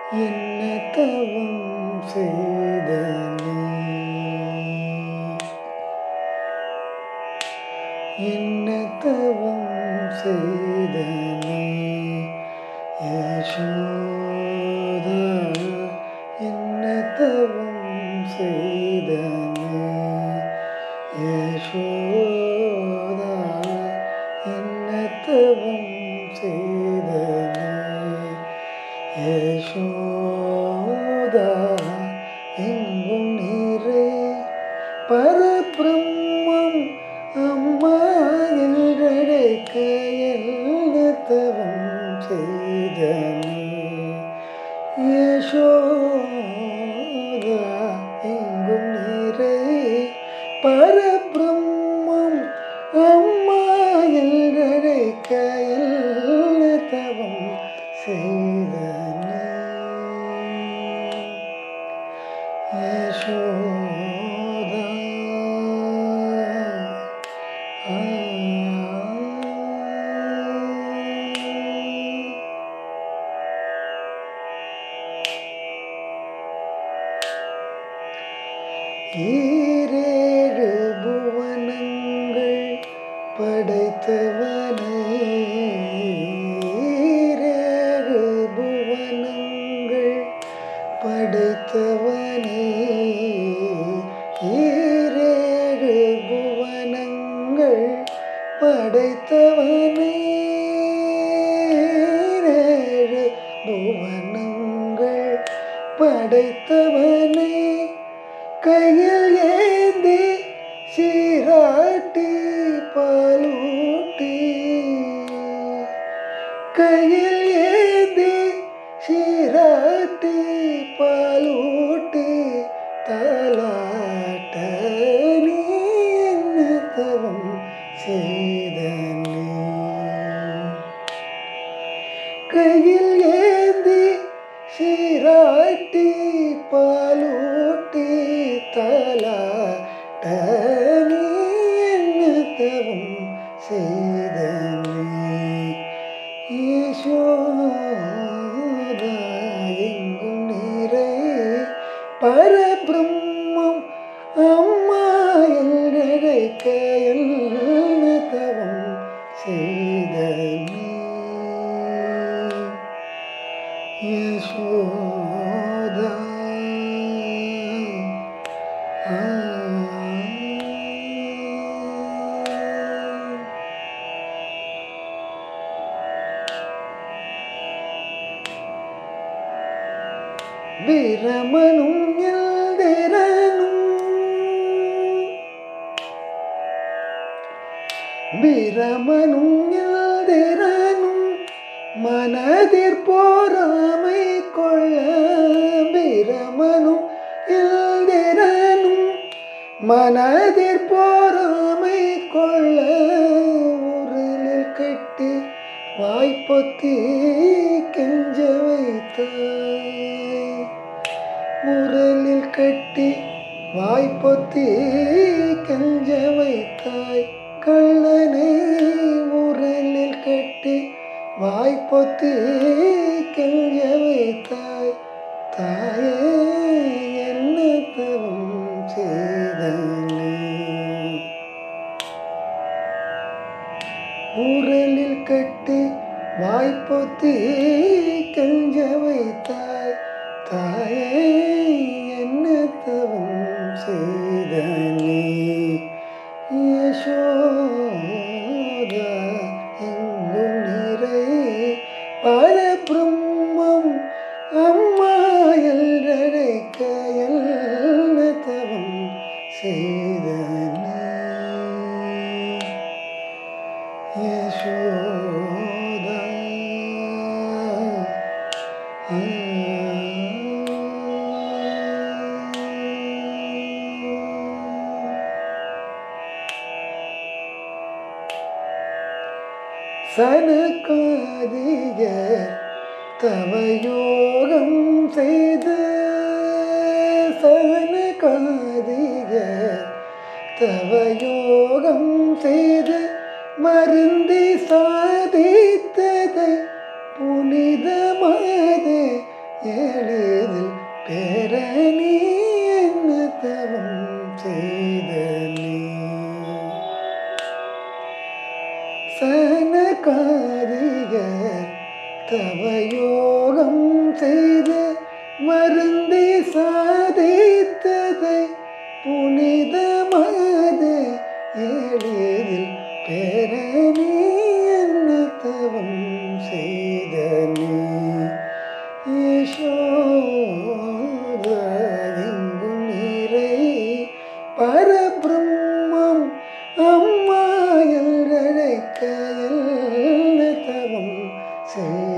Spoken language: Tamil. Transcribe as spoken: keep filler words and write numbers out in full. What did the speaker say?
என்ன தவம் செய்தனே என்ன தவம் செய்தனே யசோதா என்ன தவம் செய்தனே யசோதா என்ன தவம் செய்தனே யசோதா எங்கும் நீரே பரபிரம்மம் அம்மா என்றழைக்க என்ன தவம் செய்தனே யசோதா எங்கும் நீரே பரபிரம்மம் அம்மா என்றழைக்க என்ன தவம் செய்தனே யசோதா ஈரேழு புவனங்கள் படைத்தவனே ஈரேழு புவனங்கள் படைத்தவனே ஈரேழு புவனங்கள் படைத்தவனே ஈரேழு புவனங்கள் படைத்தவனே கையில் ஏந்தி சீராட்டி பாலூட்டி கையில் ஏந்தி சீராட்டி பாலூட்டி தாலாட்ட நீ என்ன தவம் செய்தனே கையில் ஏந்தி சீராட்டி பாலூட்டி தாலாட்ட நீ என்ன தவம் செய்தனே யசோதா எங்கும் நீரே பரபிரம்மம் அம்மா என்றழைக்க என்ன தவம் செய்தனே யசோதா வீரமனும் எல்திரனும் வீரமனும் எல்திரனும் மனதிற் போராமை கொள்ள வீரமனும் எல்திரனும் மனதிற் போராமை கொள்ள உருளில் கட்டி வாய்ப்பொத்தி கெஞ்ச வைத்தாய் உரலில் கட்டி வாய்ப்பொத்தி கெஞ்ச வைத்தாய் கள்ளனை உரலில் கட்டி வாய்ப்பொத்தி கெஞ்ச வைத்தாய் தாயே என்ன தவம் செய்தனே உரலில் கட்டி வாய்ப்பொத்தி கெஞ்ச வைத்தாய் தாயே என்ன தவம் செய்தனே யசோதா எங்கும் நீரே பரபிரம்மம் அம்மா என்றழைக்க என்ன தவம் செய்தனே யசோதா சனகாதியர் தவயோகம் செய்து சனகாதியர் தவயோகம் செய்து மருந்தி சாதித்ததை புனிதமாது ஏழ தவயோகம் செய்து வருந்தி சாதித்ததை புனிதமாது எளிதில் பெற நீ என்ன தவம் செய்த நீ ஈசோத எங்கும் நீரை பரபிரம்மம் அம்மா எல்லைக்க என்ன தவம் செய்